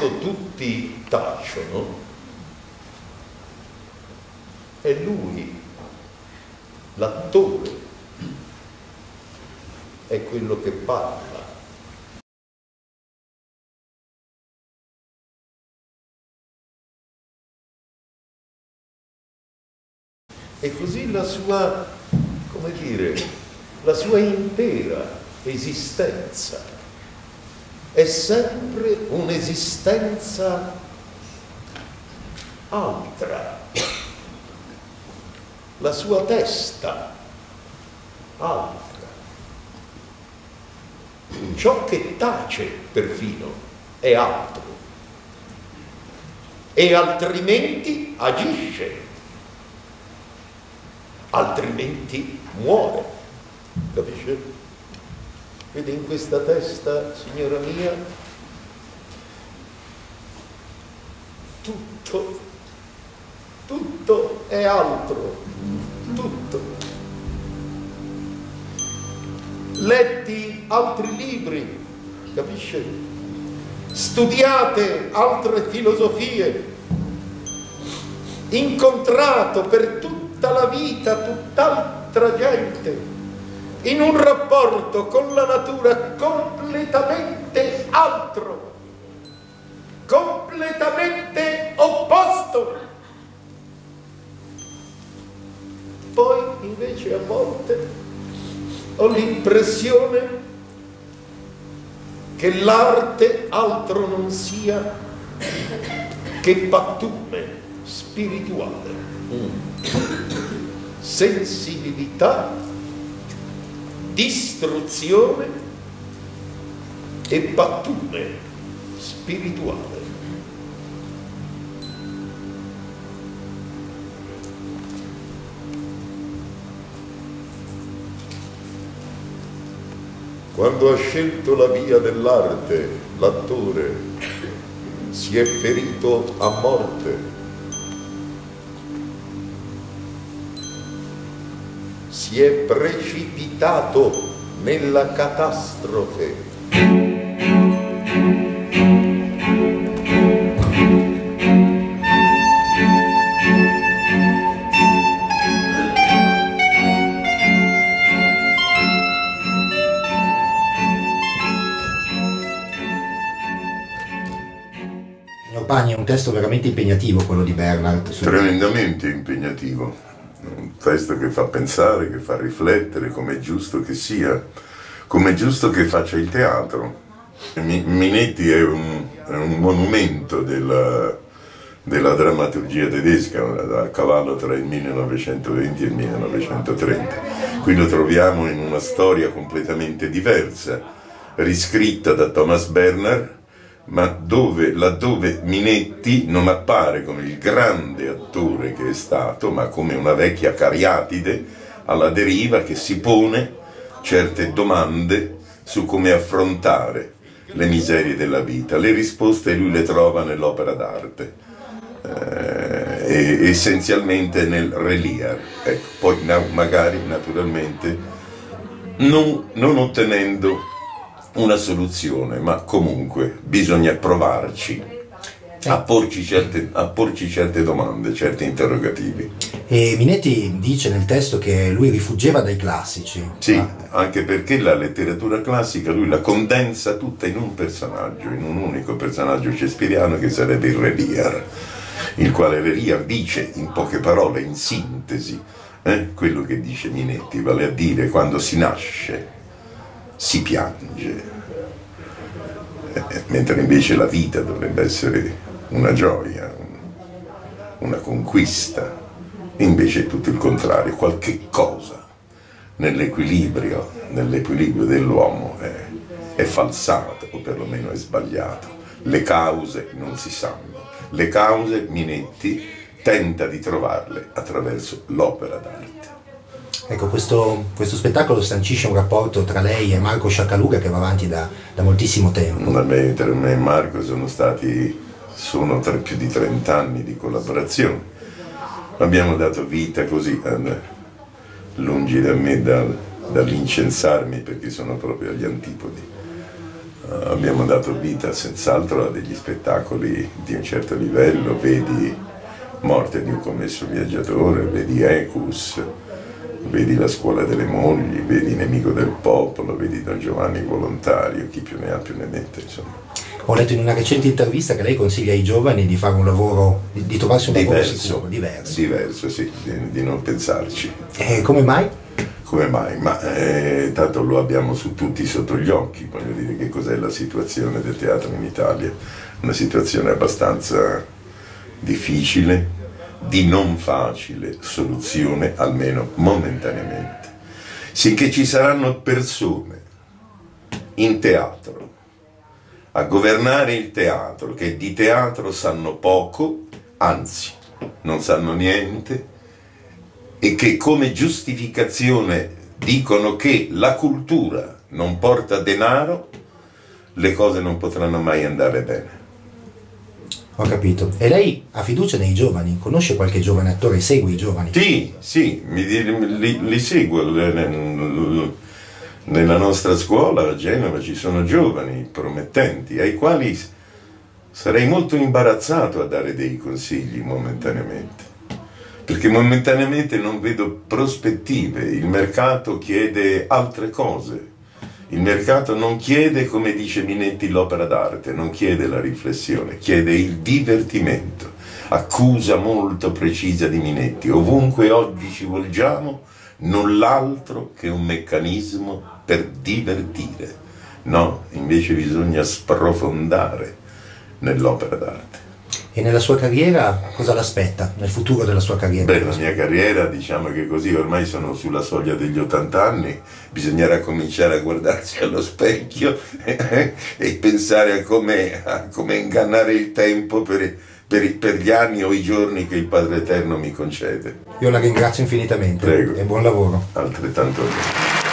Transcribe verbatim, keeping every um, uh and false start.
quando tutti tacciono, è lui, l'attore, è quello che parla. E così la sua, come dire, la sua intera esistenza è sempre un'esistenza altra. La sua testa altra. Ciò che tace perfino è altro. E altrimenti agisce. Altrimenti muore, capisce? Vede in questa testa, signora mia, tutto, tutto è altro, tutto. Letti altri libri, capisce? Studiate altre filosofie, incontrato per tutti la vita tutt'altra gente, in un rapporto con la natura completamente altro, completamente opposto. Poi invece a volte ho l'impressione che l'arte altro non sia che pattume spirituale. Mm. Sensibilità, distruzione e pattume spirituale. Quando ha scelto la via dell'arte, l'attore si è ferito a morte. Si è precipitato nella catastrofe. Signor Pagni, è un testo veramente impegnativo quello di Bernard. Tremendamente impegnativo. Un testo che fa pensare, che fa riflettere, come è giusto che sia, come è giusto che faccia il teatro. Minetti è un, è un monumento della, della drammaturgia tedesca, a cavallo tra il millenovecentoventi e il millenovecentotrenta. Qui lo troviamo in una storia completamente diversa, riscritta da Thomas Bernhard, ma dove, laddove Minetti non appare come il grande attore che è stato, ma come una vecchia cariatide alla deriva che si pone certe domande su come affrontare le miserie della vita. Le risposte lui le trova nell'opera d'arte, eh, e essenzialmente nel relier, ecco. Poi na magari naturalmente non, non ottenendo una soluzione, ma comunque bisogna provarci a porci certe, a porci certe domande, certi interrogativi. E Minetti dice nel testo che lui rifuggeva dai classici. Sì, ma... anche perché la letteratura classica lui la condensa tutta in un personaggio, in un unico personaggio shakespeariano che sarebbe il Re Lear, il quale Re Lear dice in poche parole, in sintesi, eh, quello che dice Minetti, vale a dire quando si nasce si piange, eh, mentre invece la vita dovrebbe essere una gioia, un, una conquista, invece è tutto il contrario, qualche cosa nell'equilibrio, nell'equilibrio dell'uomo è, è falsato o perlomeno è sbagliato, le cause non si sanno, le cause Minetti tenta di trovarle attraverso l'opera d'arte. Ecco, questo, questo spettacolo sancisce un rapporto tra lei e Marco Sciaccaluga che va avanti da, da moltissimo tempo. Da me, tra me e Marco sono stati, sono tra più di trent'anni di collaborazione. Abbiamo dato vita così, eh, lungi da me dal, dall'incensarmi perché sono proprio agli antipodi. abbiamo dato vita senz'altro a degli spettacoli di un certo livello, vedi Morte di un commesso viaggiatore, vedi Ecus, vedi La scuola delle mogli, vedi Nemico del popolo, vedi Don Giovanni Volontario, chi più ne ha più ne mette, insomma. Ho letto in una recente intervista che lei consiglia ai giovani di fare un lavoro, di, di trovarsi un lavoro Diverso, sicuro, diverso. Diverso, sì, di, di non pensarci. E come mai? Come mai? Ma eh, tanto lo abbiamo su tutti sotto gli occhi, voglio dire che cos'è la situazione del teatro in Italia, una situazione abbastanza difficile, di non facile soluzione, almeno momentaneamente. Sinché ci saranno persone in teatro a governare il teatro che di teatro sanno poco, anzi non sanno niente, e che come giustificazione dicono che la cultura non porta denaro, le cose non potranno mai andare bene. Ho capito. E lei ha fiducia nei giovani? Conosce qualche giovane attore? Segue i giovani? Sì, sì, mi, li, li seguo. Nella nostra scuola a Genova ci sono giovani promettenti ai quali sarei molto imbarazzato a dare dei consigli momentaneamente, perché momentaneamente non vedo prospettive. Il mercato chiede altre cose. Il mercato non chiede, come dice Minetti, l'opera d'arte, non chiede la riflessione, chiede il divertimento. Accusa molto precisa di Minetti: ovunque oggi ci volgiamo, null'altro che un meccanismo per divertire. No, invece bisogna sprofondare nell'opera d'arte. E nella sua carriera cosa l'aspetta, nel futuro della sua carriera? Beh, la mia carriera, diciamo che così, ormai sono sulla soglia degli ottanta anni, bisognerà cominciare a guardarsi allo specchio e, e pensare a come, a come ingannare il tempo per, per, per gli anni o i giorni che il Padre Eterno mi concede. Io la ringrazio infinitamente. Prego. E buon lavoro. Altrettanto.